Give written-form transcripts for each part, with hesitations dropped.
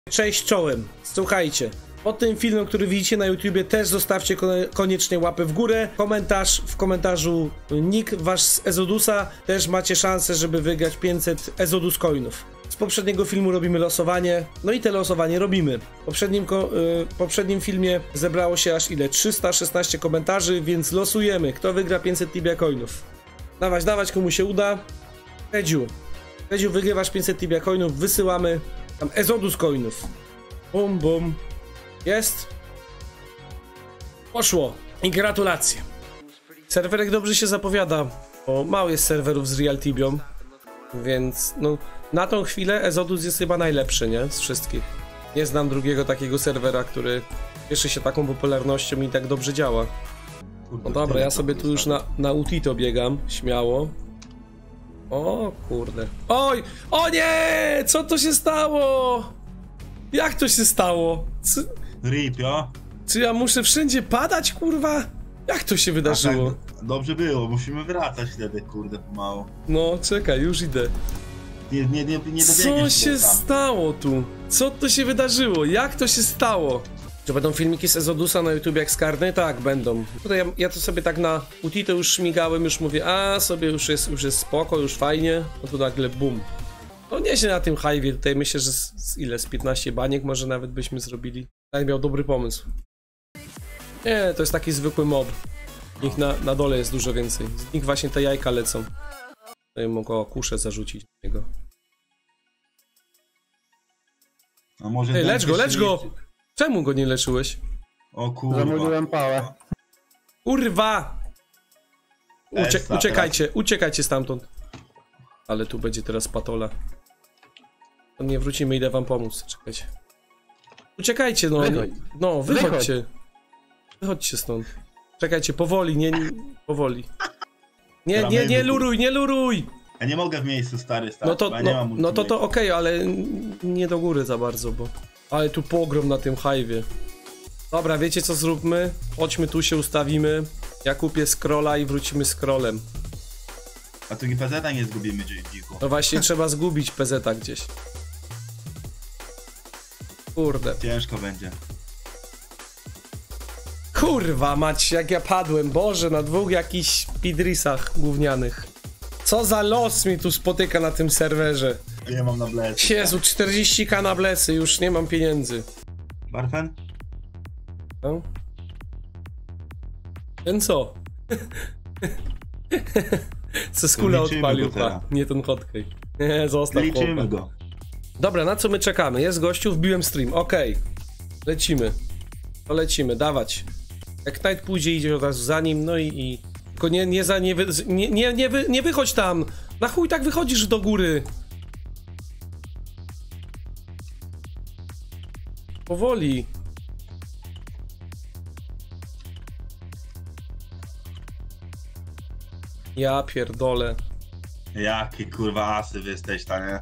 Cześć czołem, słuchajcie, pod tym filmem, który widzicie na YouTubie, też zostawcie koniecznie łapę w górę, komentarz, w komentarzu nick wasz z Ezodusa, też macie szansę, żeby wygrać 500 Ezodus coinów. Z poprzedniego filmu robimy losowanie, no i te losowanie robimy. W poprzednim filmie zebrało się aż ile? 316 komentarzy, więc losujemy, kto wygra 500 Tibia coinów. Dawać, komu się uda. Edziu, wygrywasz 500 Tibia coinów, wysyłamy tam Ezodus coinów. Bum, bum. Jest. Poszło. I gratulacje. Serwerek dobrze się zapowiada, bo mało jest serwerów z Real Tibią, więc no na tą chwilę Ezodus jest chyba najlepszy, nie? Z wszystkich. Nie znam drugiego takiego serwera, który cieszy się taką popularnością i tak dobrze działa. No dobra, ja sobie tu już na Utito biegam, śmiało. O kurde. Oj! O nie! Co to się stało? Jak to się stało? Ripio? Czy ja muszę wszędzie padać, kurwa? Jak to się wydarzyło? Tak, dobrze było, musimy wracać wtedy, kurde, pomału. No, czekaj, już idę. Nie Co się stało tu? Co to się wydarzyło? Jak to się stało? Czy będą filmiki z Ezodusa na YouTube jak z Karny? Tak, będą. Tutaj ja to sobie tak na Utito już śmigałem, już mówię, a sobie już jest spoko, już fajnie. No to nagle bum. No nieźle na tym hive'ie, tutaj myślę, że z 15 baniek może nawet byśmy zrobili. Tak miał dobry pomysł. Nie, to jest taki zwykły mob. Ich na dole jest dużo więcej. Z nich właśnie te jajka lecą. Tutaj mogę kuszę zarzucić do niego. A może ej, lecz go! Czemu go nie leczyłeś? O kurwa. Zamówiłem pałę. Kurwa! Uciekajcie stamtąd. Ale tu będzie teraz patola. To nie wrócimy, idę wam pomóc. Czekajcie. Uciekajcie, no. No, wychodźcie. Wychodźcie stąd. Czekajcie, powoli, powoli. Nie luruj! Ja nie mogę w miejscu, stary. No to okej, ale nie do góry za bardzo, bo... Ale tu pogrom na tym hive'ie. Dobra, wiecie co zróbmy? Chodźmy tu, się ustawimy. Ja kupię scrolla i wrócimy scrollem. A tu PZ nie zgubimy gdzieś dziku. No właśnie, trzeba zgubić PZ gdzieś. Kurde. Ciężko będzie. Kurwa mać, jak ja padłem, Boże, na dwóch jakichś pidrisach gównianych. Co za los mi tu spotyka na tym serwerze. Nie mam na blesy. Jezu, 40k na blesy, już nie mam pieniędzy. Barfen? No? Ten co? Co skula odpalił, nie ten hotkey. Nie, zostaw liczymy chłopak. go. Dobra, na co my czekamy? Jest gościu, wbiłem stream, okej. Lecimy. To lecimy, dawać. Jak Knight pójdzie, idzie od razu za nim, no i... Tylko nie wychodź tam! Na chuj tak wychodzisz do góry! Powoli. Ja pierdolę. Jaki kurwa asy wy jesteś, nie?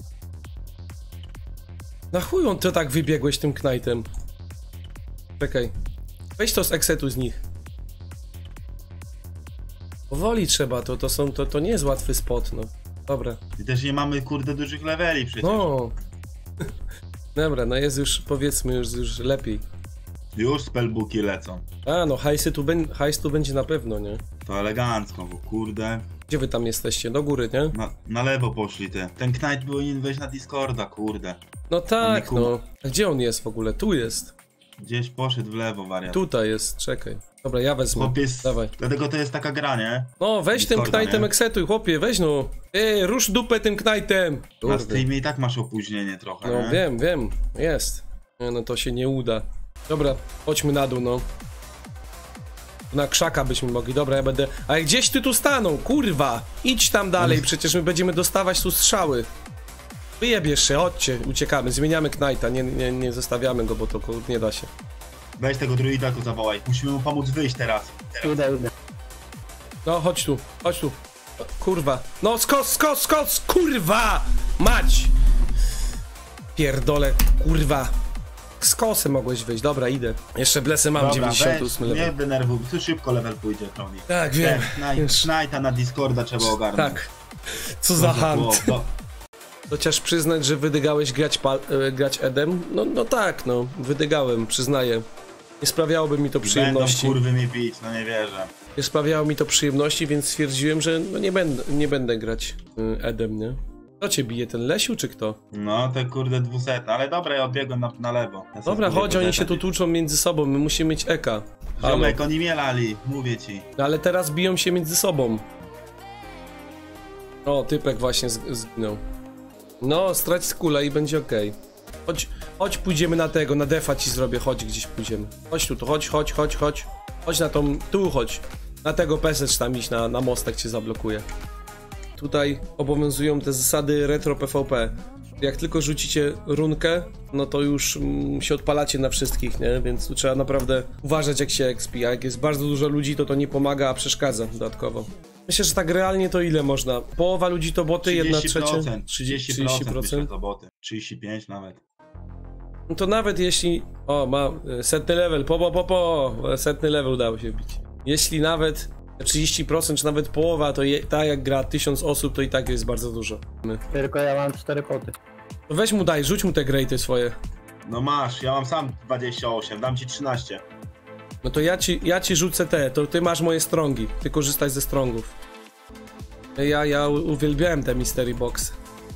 Na chuj on to tak wybiegłeś tym Knightem? Czekaj. Weź to z exetu z nich. Powoli trzeba, to nie jest łatwy spot, no. Dobra. I też nie mamy kurde dużych leveli przecież. No. Dobra, no jest już, powiedzmy, już lepiej. Już spellbooki lecą. A, no hajs tu będzie na pewno, nie? To elegancko, bo kurde. Gdzie wy tam jesteście? Do góry, nie? Na lewo poszli te. Ten Knight powinien wejść na Discorda, kurde. No tak, no. A gdzie on jest w ogóle? Tu jest. Gdzieś poszedł w lewo, wariat. Tutaj jest, czekaj. Dobra, ja wezmę. Chłopiec, dawaj. Dlatego to jest taka gra, nie? No, weź Discorda, tym Knightem nie? exetuj, chłopie, weź no. Rusz dupę tym Knightem. Na streamie i tak masz opóźnienie trochę, no, nie? wiem. Jest. Nie, no to się nie uda. Dobra, chodźmy na dół, no. Na krzaka byśmy mogli, dobra, ja będę... Ale gdzieś ty tu stanął, kurwa! Idź tam dalej, przecież my będziemy dostawać tu strzały. Wyjebiesz się, chodźcie, uciekamy, zmieniamy Knighta, nie zostawiamy go, bo to nie da się. Weź tego druida tu zawołaj, musimy mu pomóc wyjść teraz. Idę. No, chodź tu. Kurwa. No, skos, kurwa! Mać! Pierdolę, kurwa. Z kosy mogłeś wyjść, dobra, idę. Jeszcze blesy mam, 98 level. Nie denerwuj, tu szybko level pójdzie, Tony. Tak, wiem. Knighta na Discorda trzeba ogarnąć. Tak. Co za hunt. Chociaż przyznać, że wydygałeś grać Edem? No tak, no. Wydygałem, przyznaję. Nie sprawiałoby mi to przyjemności. Będą kurwy mi bić, no nie wierzę. Nie sprawiało mi to przyjemności, więc stwierdziłem, że no nie będę grać Edem, nie? Kto cię bije, ten Lesiu czy kto? No te kurde 200, ale dobra, ja odbiegłem na lewo. Ja Dobra, chodź, oni się tu tłuczą między sobą, my musimy mieć Eka. Ziomek, oni mnie lali, mówię ci. Ale teraz biją się między sobą. O, typek właśnie zginął. No, strać kulę i będzie okej. Chodź, pójdziemy na tego, na defa ci zrobię, chodź gdzieś pójdziemy. Chodź tu, chodź. Chodź na tą, tu chodź. Na tego pesecz tam iść, na mostek cię zablokuje. Tutaj obowiązują te zasady retro PvP. Jak tylko rzucicie runkę, no to już się odpalacie na wszystkich, nie? Więc tu trzeba naprawdę uważać jak się expi, a jak jest bardzo dużo ludzi, to nie pomaga, a przeszkadza dodatkowo. Myślę, że tak realnie to ile można? Połowa ludzi to boty, 1/3? 30% myślę to boty. 35 nawet. No to nawet jeśli... O, ma setny level, setny level udało się wbić. Jeśli nawet 30% czy nawet połowa, to tak jak gra 1000 osób, to i tak jest bardzo dużo. Tylko ja mam 4 poty. To weź mu daj, rzuć mu te grejty swoje. No masz, ja mam sam 28, dam ci 13. No to ja ci rzucę te, to ty masz moje strongi, ty korzystaj ze strongów. Ja uwielbiałem te mystery boxy.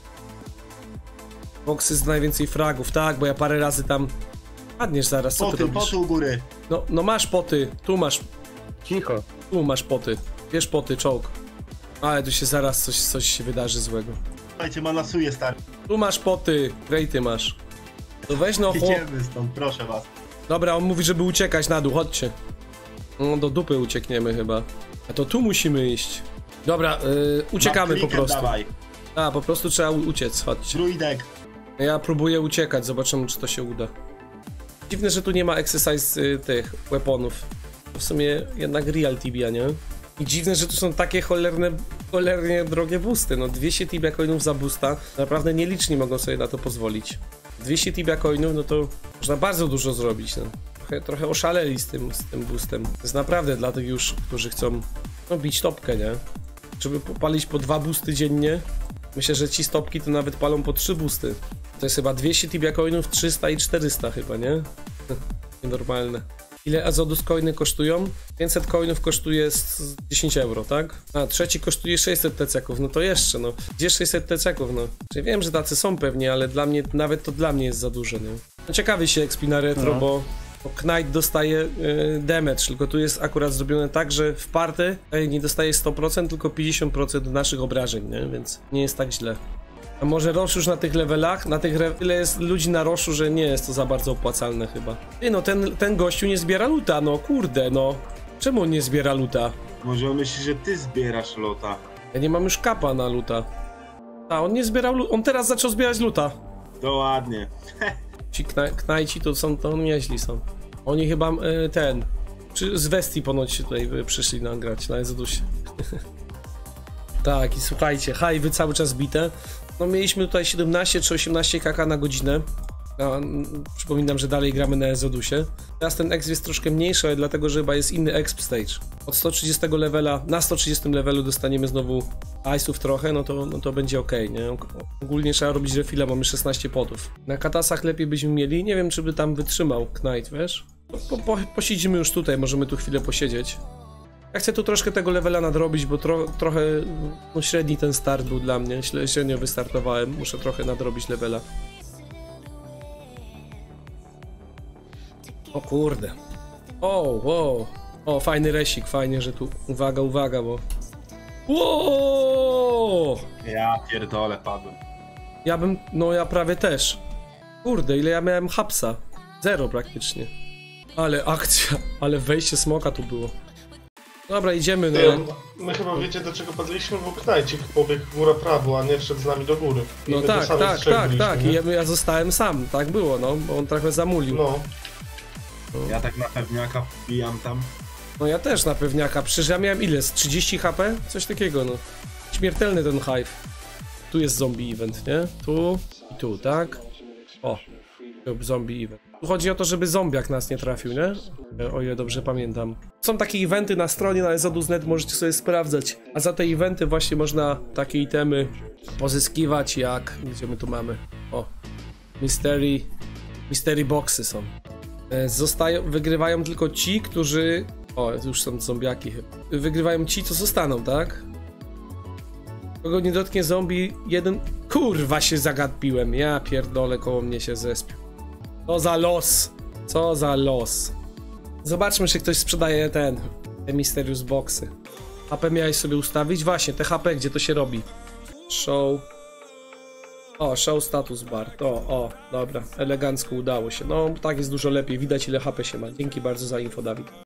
Boxy z najwięcej fragów, tak, bo ja parę razy tam... Padniesz zaraz, co ty robisz? Poty u góry. No masz poty, tu masz. Cicho. Tu masz poty, bierz poty, czołg. Ale tu się zaraz coś się wydarzy złego. Słuchajcie, manasuje stary. Tu masz poty, grejty masz. To weź no Idziemy stąd, proszę was. Dobra, on mówi, żeby uciekać na dół, chodźcie. No do dupy uciekniemy chyba. A to tu musimy iść. Dobra, uciekamy po prostu. Dawaj. A, po prostu trzeba uciec, chodźcie. Druidek. Ja próbuję uciekać, zobaczymy czy to się uda. Dziwne, że tu nie ma exercise tych weaponów. W sumie jednak real tibia, nie? I dziwne, że tu są takie cholernie drogie boosty. No 200 tibia coinów za boosta. Naprawdę nieliczni mogą sobie na to pozwolić. 200 tibia coinów, no to można bardzo dużo zrobić. No. Trochę oszaleli z tym boostem. To jest naprawdę dla tych już, którzy chcą bić topkę, nie? Żeby palić po 2 boosty dziennie. Myślę, że ci stopki to nawet palą po 3 boosty. To jest chyba 200 tibia coinów, 300 i 400 chyba, nie? Nienormalne. Ile Azodus coiny kosztują? 500 coinów kosztuje 10 euro, tak? A trzeci kosztuje 600 TC-ków, no to jeszcze, no. Gdzie 600 TC-ków, no? Czyli wiem, że tacy są pewnie, ale dla mnie, nawet to dla mnie jest za duże, nie? No ciekawy się expi na retro, bo Knight dostaje damage, tylko tu jest akurat zrobione tak, że w party nie dostaje 100%, tylko 50% naszych obrażeń, nie? Więc nie jest tak źle. A może Rosh już na tych levelach? Tyle jest ludzi na Roshu, że nie jest to za bardzo opłacalne chyba. Ty no, ten gościu nie zbiera luta, no kurde, no. Czemu on nie zbiera luta? Może on myśli, że ty zbierasz luta. Ja nie mam już kapa na luta. A, on nie zbierał luta, on teraz zaczął zbierać luta. To ładnie. Ci knajci to nieźli są. Oni chyba z Westii ponoć się tutaj przyszli nagrać na Exodusie. Tak, i słuchajcie, hajwy cały czas bite. No mieliśmy tutaj 17 czy 18 kk na godzinę. Przypominam, że dalej gramy na Exodusie. Teraz ten exp jest troszkę mniejszy, ale dlatego, że chyba jest inny exp stage. Od 130 levela, na 130 levelu dostaniemy znowu ice'ów trochę, no to będzie ok, nie? Ogólnie trzeba robić refilla, mamy 16 potów. Na katasach lepiej byśmy mieli, nie wiem czy by tam wytrzymał Knight, wiesz? Posiedzimy już tutaj, możemy tu chwilę posiedzieć. Ja chcę tu troszkę tego levela nadrobić, bo trochę średni ten start był dla mnie, średnio wystartowałem, muszę trochę nadrobić levela. O kurde. Wow. O, fajny resik, fajnie, że tu... Uwaga, bo... Wow! Ja pierdolę, padłem. Ja prawie też. Kurde, ile ja miałem hapsa? 0 praktycznie. Ale akcja, ale wejście smoka tu było. Dobra, idziemy, no. My chyba wiecie do czego padliśmy, bo Knajcik pobiegł góra-prawo, a nie wszedł z nami do góry. I no tak. I ja zostałem sam, tak było, no, bo on trochę zamulił. No. Ja tak na pewniaka wbijam tam. No ja też na pewniaka, przecież ja miałem ile? Z 30 HP? Coś takiego, no. Śmiertelny ten hive. Tu jest zombie event, nie? Tu i tu, tak? O. Zombie event. Tu chodzi o to, żeby zombiak nas nie trafił, nie? O ile dobrze pamiętam. Są takie eventy na stronie na Exodus.net, możecie sobie sprawdzać. A za te eventy właśnie można takie itemy pozyskiwać jak... Gdzie my tu mamy? O. Mystery boxy są. Wygrywają tylko ci, którzy... O, już są zombiaki chyba. Wygrywają ci, co zostaną, tak? Kogo nie dotknie zombie, jeden... Kurwa, się zagapiłem. Ja pierdolę, koło mnie się zespił. Co za los. Co za los. Zobaczmy, czy ktoś sprzedaje te Mysterious Boxy. HP miałeś sobie ustawić? Właśnie, te HP, gdzie to się robi? Show... O, show status bar. O, dobra. Elegancko udało się. No, tak jest dużo lepiej. Widać, ile HP się ma. Dzięki bardzo za info, Dawid.